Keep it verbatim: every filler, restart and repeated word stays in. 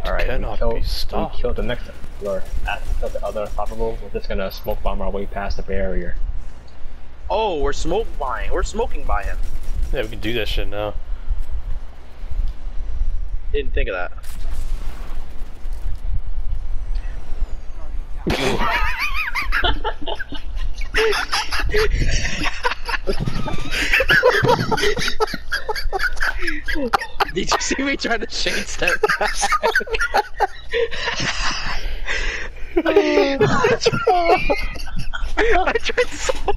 It Alright, we cannot killed, be we stopped. killed the next or after we killed the other unstoppable, we're just gonna smoke bomb our way past the barrier. Oh, we're smoke buying. We're smoking by him. Yeah, we can do that shit now. Didn't think of that. Did you see me trying to shade step back? I tried so